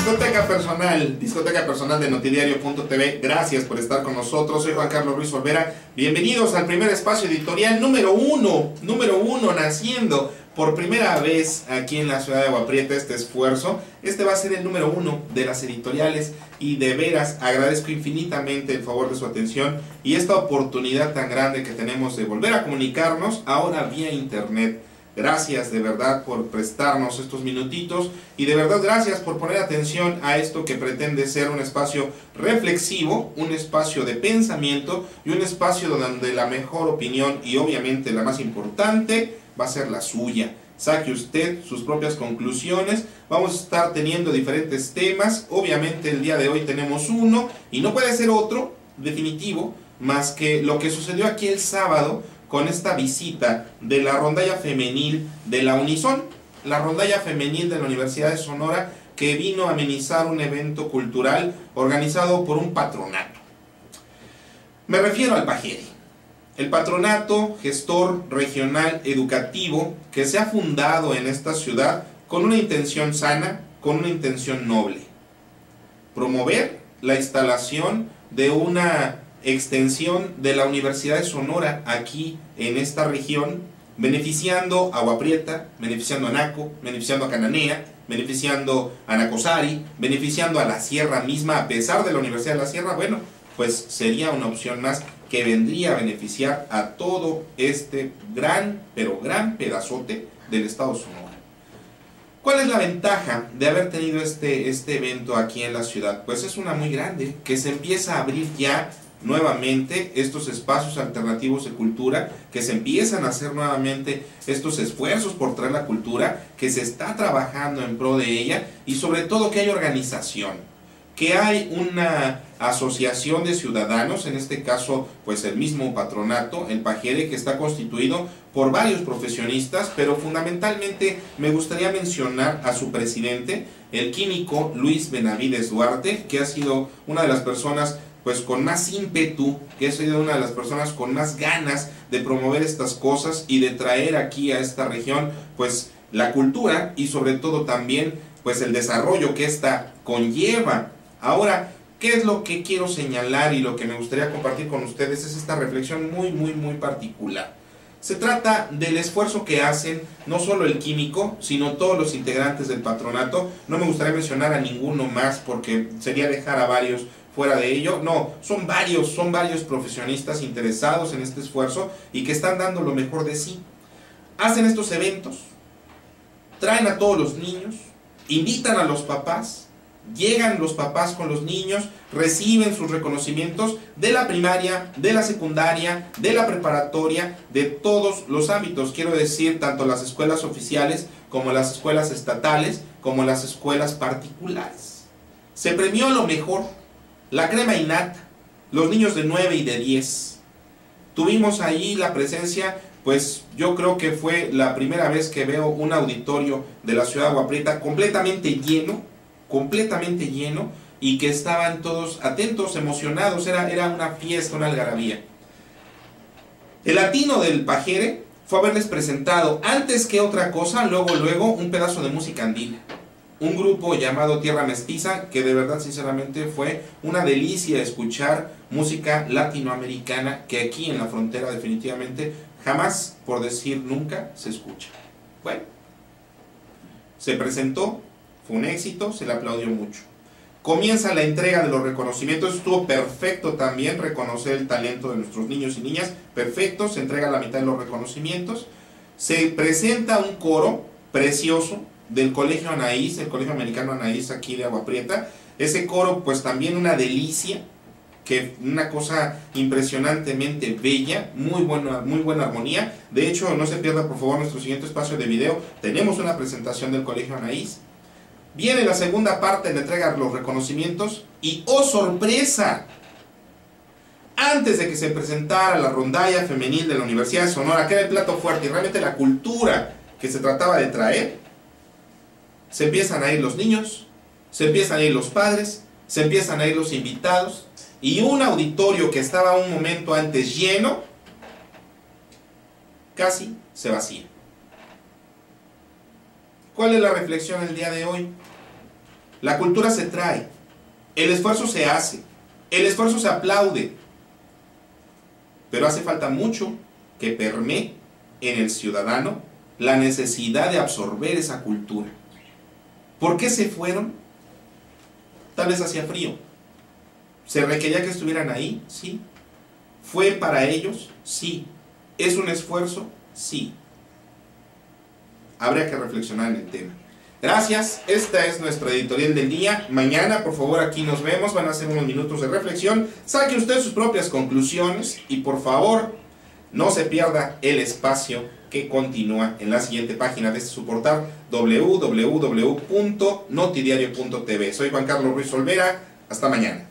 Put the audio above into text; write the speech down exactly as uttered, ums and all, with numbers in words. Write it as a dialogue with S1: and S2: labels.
S1: Discoteca personal, discoteca personal de Notidiario punto t v. Gracias por estar con nosotros. Soy Juan Carlos Ruiz Olvera. Bienvenidos al primer espacio editorial número uno, número uno, naciendo por primera vez aquí en la ciudad de Agua Prieta este esfuerzo. Este va a ser el número uno de las editoriales y de veras agradezco infinitamente el favor de su atención y esta oportunidad tan grande que tenemos de volver a comunicarnos ahora vía internet. Gracias de verdad por prestarnos estos minutitos y de verdad gracias por poner atención a esto que pretende ser un espacio reflexivo, un espacio de pensamiento y un espacio donde la mejor opinión y obviamente la más importante va a ser la suya. Saque usted sus propias conclusiones, vamos a estar teniendo diferentes temas, obviamente el día de hoy tenemos uno y no puede ser otro definitivo más que lo que sucedió aquí el sábado con esta visita de la rondalla femenil de la Unison, la rondalla femenil de la Universidad de Sonora, que vino a amenizar un evento cultural organizado por un patronato. Me refiero al Pajere, el patronato gestor regional educativo que se ha fundado en esta ciudad con una intención sana, con una intención noble. Promover la instalación de una extensión de la Universidad de Sonora aquí en esta región, beneficiando a Agua Prieta, beneficiando a Naco, beneficiando a Cananea, beneficiando a Nacosari, beneficiando a la Sierra misma, a pesar de la Universidad de la Sierra. Bueno, pues sería una opción más que vendría a beneficiar a todo este gran, pero gran pedazote del estado de Sonora. ¿Cuál es la ventaja de haber tenido este, este evento aquí en la ciudad? Pues es una muy grande, que se empieza a abrir ya nuevamente estos espacios alternativos de cultura, que se empiezan a hacer nuevamente estos esfuerzos por traer la cultura, que se está trabajando en pro de ella y sobre todo que hay organización, que hay una asociación de ciudadanos, en este caso pues el mismo patronato, el Pajere, que está constituido por varios profesionistas, pero fundamentalmente me gustaría mencionar a su presidente, el químico Luis Benavides Duarte, que ha sido una de las personas pues con más ímpetu, que ha sido una de las personas con más ganas de promover estas cosas y de traer aquí a esta región pues la cultura y sobre todo también pues el desarrollo que esta conlleva. Ahora, ¿qué es lo que quiero señalar y lo que me gustaría compartir con ustedes? Es esta reflexión muy muy muy particular. Se trata del esfuerzo que hacen no solo el químico, sino todos los integrantes del patronato. No me gustaría mencionar a ninguno más porque sería dejar a varios fuera de ello. No, son varios, son varios profesionistas interesados en este esfuerzo y que están dando lo mejor de sí. Hacen estos eventos, traen a todos los niños, invitan a los papás, llegan los papás con los niños, reciben sus reconocimientos de la primaria, de la secundaria, de la preparatoria, de todos los ámbitos. Quiero decir, tanto las escuelas oficiales como las escuelas estatales, como las escuelas particulares. Se premió lo mejor, la crema innata, los niños de nueve y de diez. Tuvimos ahí la presencia, pues yo creo que fue la primera vez que veo un auditorio de la ciudad de Agua Prieta completamente lleno, completamente lleno, y que estaban todos atentos, emocionados, era, era una fiesta, una algarabía. El latino del Pajere fue haberles presentado, antes que otra cosa, luego, luego, un pedazo de música andina. Un grupo llamado Tierra Mestiza, que de verdad, sinceramente, fue una delicia escuchar música latinoamericana, que aquí en la frontera definitivamente jamás, por decir nunca, se escucha. Bueno, se presentó, fue un éxito, se le aplaudió mucho. Comienza la entrega de los reconocimientos, estuvo perfecto también reconocer el talento de nuestros niños y niñas, perfecto, se entrega la mitad de los reconocimientos. Se presenta un coro precioso del Colegio Anaís, el Colegio Americano Anaís aquí de Agua Prieta. Ese coro pues también una delicia, que una cosa impresionantemente bella, muy buena, muy buena armonía. De hecho, no se pierda por favor nuestro siguiente espacio de video, tenemos una presentación del Colegio Anaís. Viene la segunda parte, le entrega los reconocimientos y ¡oh sorpresa! Antes de que se presentara la rondalla femenil de la Universidad de Sonora, que era el plato fuerte y realmente la cultura que se trataba de traer, se empiezan a ir los niños, se empiezan a ir los padres, se empiezan a ir los invitados, y un auditorio que estaba un momento antes lleno, casi se vacía. ¿Cuál es la reflexión el día de hoy? La cultura se trae, el esfuerzo se hace, el esfuerzo se aplaude, pero hace falta mucho que permee en el ciudadano la necesidad de absorber esa cultura. ¿Por qué se fueron? Tal vez hacía frío. ¿Se requería que estuvieran ahí? Sí. ¿Fue para ellos? Sí. ¿Es un esfuerzo? Sí. Habría que reflexionar en el tema. Gracias, esta es nuestra editorial del día. Mañana, por favor, aquí nos vemos. Van a ser unos minutos de reflexión. Saque usted sus propias conclusiones y, por favor, no se pierda el espacio que continúa en la siguiente página de este su portal, doble u doble u doble u punto notidiario punto t v. Soy Juan Carlos Ruiz Olvera. Hasta mañana.